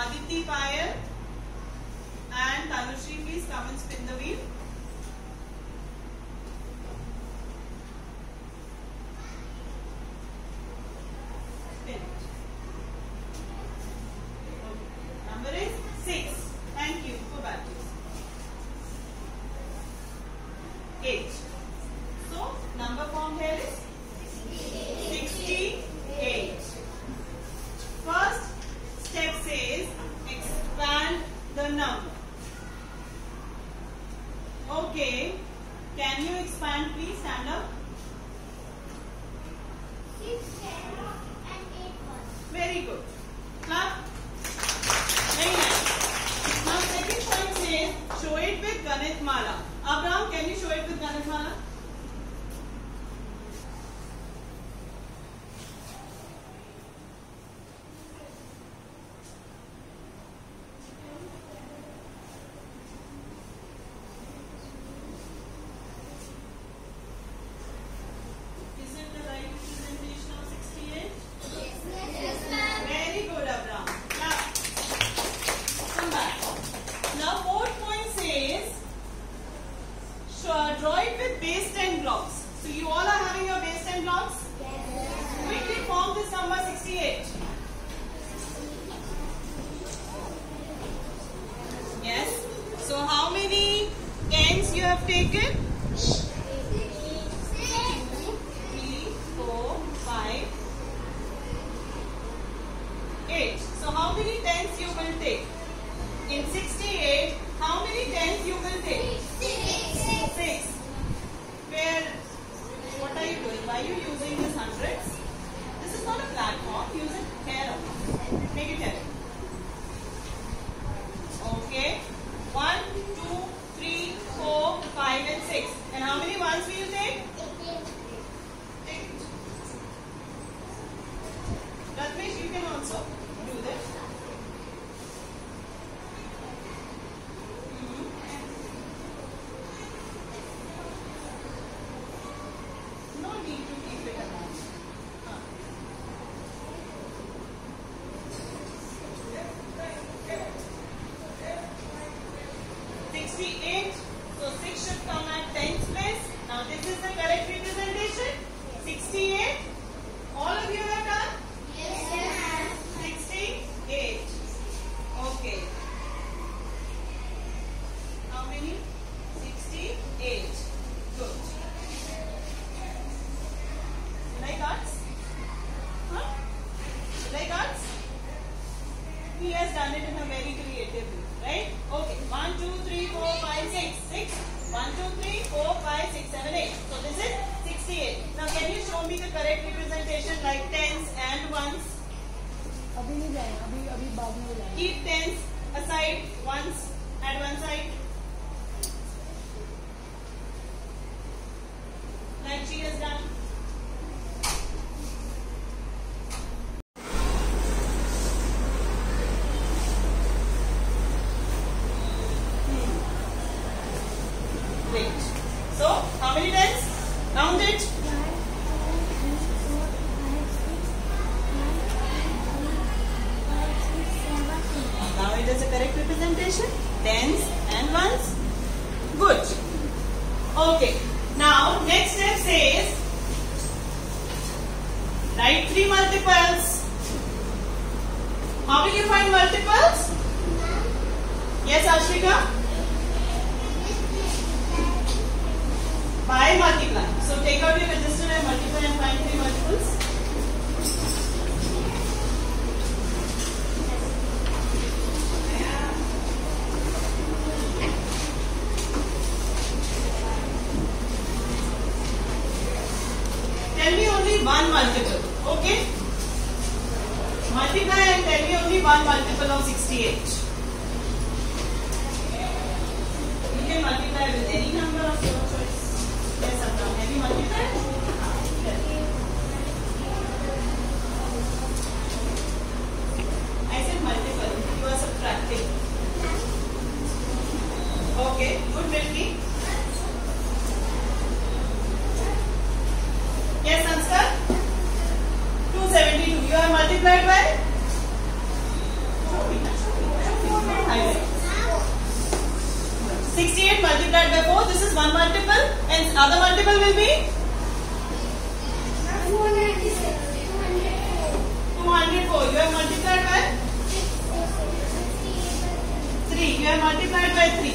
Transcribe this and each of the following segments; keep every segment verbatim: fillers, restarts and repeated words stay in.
Aditi Payal and Tanushree, please come and spin the wheel. Spin it. Okay. Number is six. Thank you. Go back. Eight. So number formed here is sixty-eight. First step says expand the number. Okay, can you expand, please? Stand up. six, seven, and eight was. Very good. Clap. Very nice. Now second point says show it with Ganit Mala. Abraham, can you show it with Ganit Mala? Is it the right representation of sixty-eight? Yes, ma'am. Very good, Abraham. Clap. Come back. Now fourth point says show, draw it with base ten blocks. So you all are having your base ten blocks? Yes. Quickly form this number sixty-eight. Yes. So how many tens you have taken? Three, four, five, eight. So how many tens you will take? In sixty-eight, how many tens you will take? Six. Where, what are you doing? Why are you using this hundreds? This is not a platform. Use it here. Make it here. Okay. One, two, three, four, five, and six. And how many ones will you take? Take it. Ratmesh, you can also do this. Hmm. No need to keep it around. Huh. sixty-eight. So six should come at tens place. Now this is the correct representation. sixty-eight. All of you have done? Yes, sixty-eight. Okay. How many? sixty-eight. Good. Like arts? Huh? Like arts? He has done it in a very creative way, right? Okay. one, two, three, four, five, six. six. one, two, three, four, five, six, seven, eight. So this is sixty-eight. Now can you show me the correct representation like tens and ones? अभी नहीं जाए अभी अभी बाद में जाए Keep tens aside, ones at one side. Like she has done. Hmm. Great. So, how many tens? Count it. Now it is a correct representation. Tens and ones. Good. Okay. Now next step says write three multiples. How will you find multiples? Yes, Ashwika? By multiply. So take out your register and multiply and find three multiples. Tell me only one multiple, okay? Multiply and tell me only one multiple of sixty-eight. You can multiply with any number of your choice. Yes, Abraham. Have you multiplied? I said multiple. You are subtracting. Okay, good, Milky. Yes, Sanskar? two seventy-two. You are multiplied by? Show me, show me. sixty-eight multiplied by four. This is one multiple, and other multiple will be two ninety-six. two hundred four. You have multiplied by three. You have multiplied by three.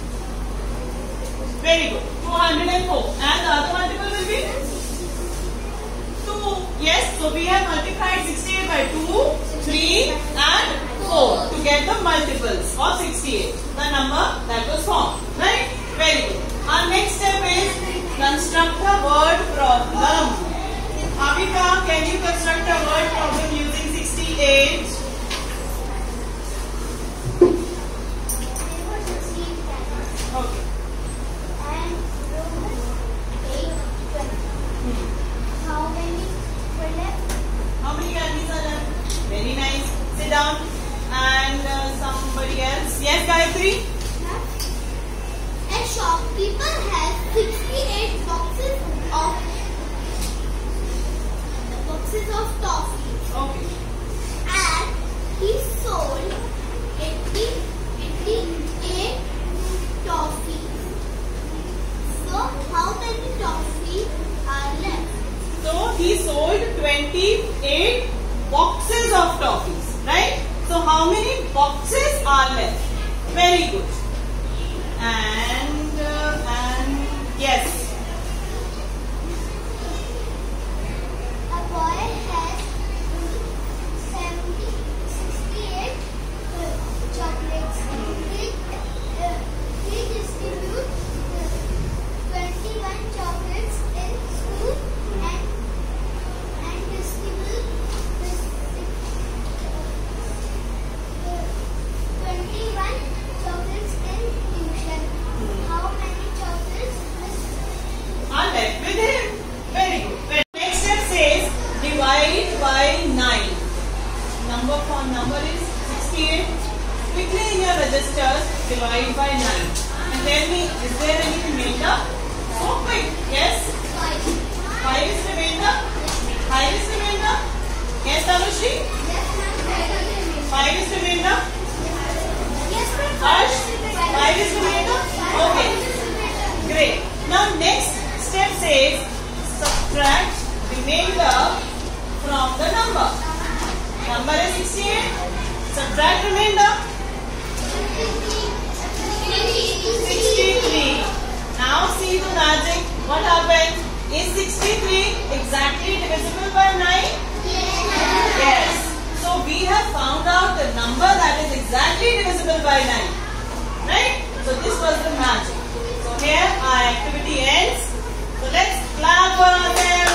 Very good. two hundred four. And the other multiple will be two. Yes. So we have multiplied sixty-eight by two, three, and four to get the multiples of sixty-eight. The number that was formed. Right? Very good. Our next step is construct a word problem. Avika, can you construct a word problem using sixty-eight? Okay. And Roman eight twenty. How many were left? How many candies are left? Very nice. Sit down. And uh, somebody else. Yes, Gayatri? A shopkeeper has sixty-eight boxes of boxes of toffees, Okay. and he sold eighty, eighty-eight toffees. So how many toffees are left? So he sold twenty-eight boxes of toffees. Right? So how many boxes are left? Very good. And, uh, and yes. A boy has seventy, sixty-eight uh, chocolates. He, uh, he distributes uh, twenty-one chocolates in school and and distributes twenty-one chocolates in tuition. How many chocolates Are left with him. Very good. Well, next step says divide by nine. Number for number is sixty-eight. Quickly in your registers, divide by nine. And tell me, is there any remainder? So quick. Yes? five? five is remainder? five is remainder? Yes, Tanushri? Yes, ma'am. five is remainder? Yes, ma'am. Harsh? five is remainder? Okay. Okay. Great. Now next step says subtract remainder from the number. Number is sixty-eight. Subtract remainder. sixty-three. Now see the magic. What happened? Is sixty-three exactly divisible by nine? Yes. So we have found out the number that is exactly divisible by nine. Right? So this was the magic. So here our activity ends. So let's clap for ourselves.